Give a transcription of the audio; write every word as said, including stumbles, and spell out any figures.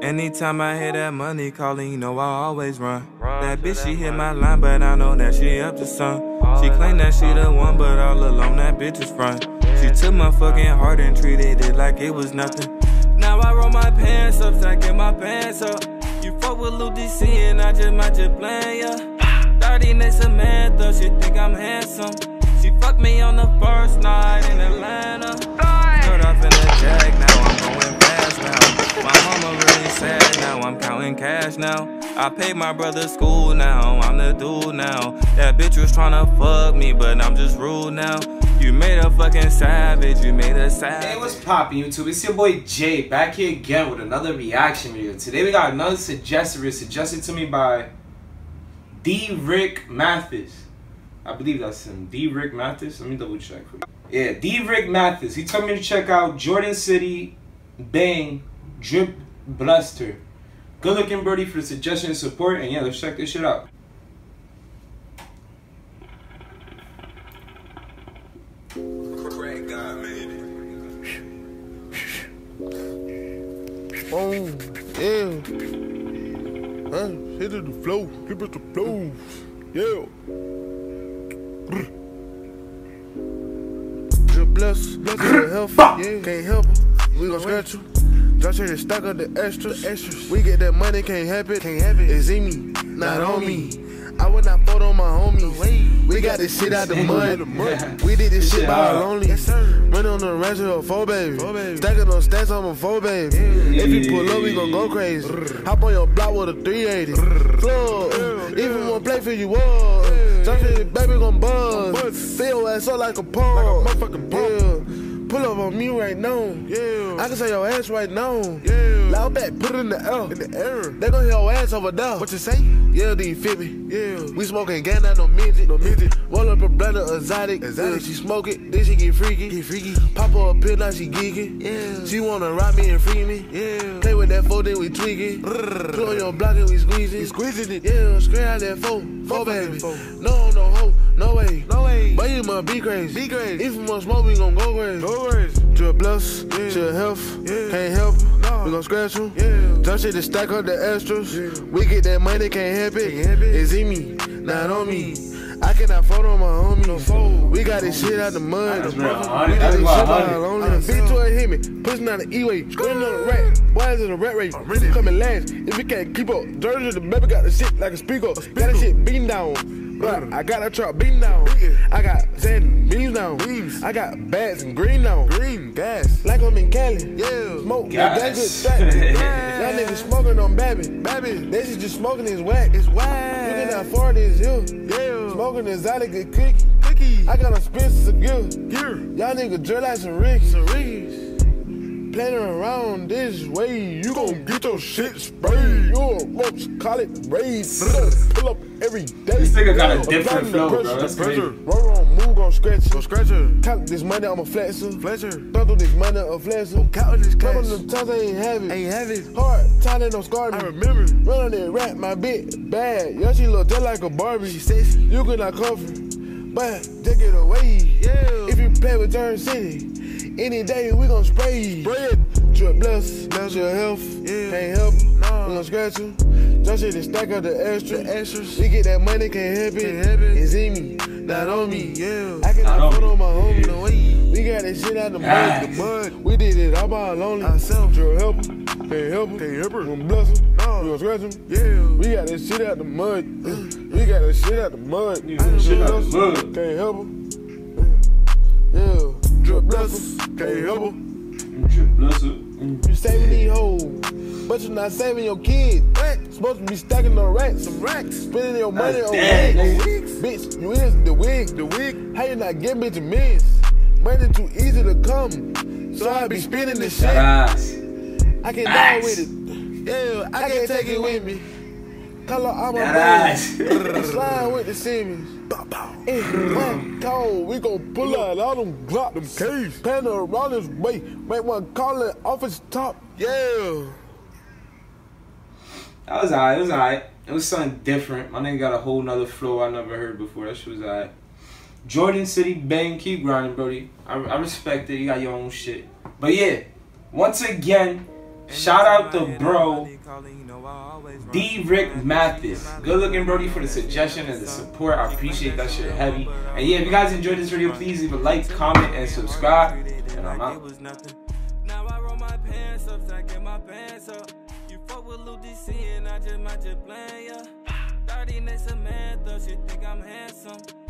Anytime I hear that money calling, you know I always run. That bitch, she hit my line, but I know that she up to some. She claimed that she the one, but all alone that bitch is front. She took my fucking heart and treated it like it was nothing. Now I roll my pants up, so I get my pants up. You fuck with Lil D C and I just might just blame ya. thirty next Samantha, she think I'm handsome. She fucked me on the first night in Atlanta. Skirt off in the jag, now I'm going fast now. My mama really sad, now I'm counting cash now. I paid my brother's school now, I'm the dude now. That bitch was tryna fuck me, but I'm just rude now. You made a fucking savage, you made a savage. Hey, what's poppin' YouTube? It's your boy Jay, back here again with another reaction video. Today we got another suggested video suggested to me by D. Rick Mathis. I believe that's him. D. Rick Mathis. Let me double check for you. Yeah, D. Rick Mathis. He told me to check out Jordan City Bang Drip Bluster. Good looking birdie for the suggestion and support. And yeah, let's check this shit out. Oh, yeah. Huh? Hit it the flow. Keep it the flow. Yeah. Good bless. Bless your health. Yeah. Can't help it. We gon' scratch you. Just here to stack up the extras. extras. We get that money, can't help it. Can't help it. It's in me, not on me. I would not vote on my homies. We got this shit out the mud. We did this shit by our lonely. Run on the ranch with a four baby. Stacking on stacks on my four baby. If you pull up, we gon' go crazy. Hop on your block with a three eighty. Flow, even one play for you up. Jump in the baby gon' buzz. Feel ass up like a pump. Like a motherfucking pump. Pull up on me right now. Yeah. I can say your ass right now. Yeah. Loud back, put it in the air. In the air. They gon' hear your ass over there. What you say? Yeah, do you feel me? Yeah. We smoking gas, not no midget. No midget. Roll up a blender, exotic. Exotic. Yeah, she smoke it, then she get freaky. Get freaky. Pop her a pill, now she geeking. Yeah. She wanna rob me and free me. Yeah. Play with that phone, then we tweaking. Put on your block and we squeezing. We squeezing it. Yeah, straight out that phone. Four baby. No, no hoe. No way. No way. But you must be crazy. Be crazy. If you want smoke, we gon' go crazy. Go crazy. To a bless, yeah. To a health, yeah. Can't help it. No. We gon' scratch you. Yeah. Just shit to stack up the extras. Yeah. We get that money, can't help it. Can't help it. It's in me, not on me. I cannot photo on my homies. No, we got this shit out the mud. That's we did this shit by our lonely. Beat to a hit me, pushing out the E-way, screaming on the rat. Why is it a rat race? Really coming last. If you can't keep up, dirty the baby got the shit like a speaker. Got that shit beating down. But I got a truck beating down. I got sand beams down. Beams. I got bats and green down. Green gas. Like I'm in Cali. Yeah. Smoke. Gas. That good stack. Y'all niggas smoking on baby. Baby. They shit just smoking is whack. It's whack. You can afford this here. Yeah. Smoking exotic good cookie. Cookie. I got a Spencer's gear. Gear. Y'all niggas drill like some rigs. Some rigs. Playing around this way, you gon' get your shit sprayed. You a roach, call it raid. Pull up every day. This nigga got a different flow, bro. That's crazy. Roll on, move, gon' scratch. Gon' scratch her. Count this money, I'm a flexer. Flexer. Throw through this money, a flexer. Count this cash. Couple of times I ain't have it. Ain't have it. Hard, time ain't no scar me. I remember. Run on that rap, my bitch bad. Yo, she look just like a Barbie. She sexy. You could not cover, but take it away. Yeah. If you play with Turn City. Any day we gon' spray. Spray it. Drip bless, bless your health. Yeah. Can't help it. No. We gon' scratch you. Just shit to stack up the extra. The extras. We get that money, can't help it. Can't help it. It's in me, not on me. Yeah. I cannot put on my homie. No way. We got that shit out the mud. The mud. We did it all by our lonely. Ourselves. Drip help him. Can't help him. Can't help her. We gon' bless him. No. We gon' scratch him. Yeah. We got that shit out the mud. Uh. We got that shit out the mud. You got that shit out the mud. Can't help him. Yeah. Drip blesser, can't help her. Drip blesser. You saving these hoes, but you're not saving your kids. What? Supposed to be stacking on racks, some racks. Spending your money on wigs. Bitch, you is the wig, the wig. How you not getting bitch millions? Money too easy to come, so I be spending this shit. I can die with it. Yeah, I, I can't take it with me. Color on my body. Slide with the Siemens. In one cold, we gon' pull out all them Glock, them caves. Pan around this way, make one call it off its top. Yeah. That was alright, it was alright. It was something different. My nigga got a whole nother flow I never heard before. That shit was alright. Jordan City Bang, keep grinding, Brody. I, I respect it. You got your own shit. But yeah, once again, Shout out to bro D Rick Mathis. Good looking Brody for the suggestion and the support. I appreciate that shit heavy. And yeah, if you guys enjoyed this video, please leave a like, comment, and subscribe. And I'm out. Now I roll my pants up, stacking my pants up. You fuck with Lil D C and I just might just plan ya. thirty next Samantha, she think I'm handsome.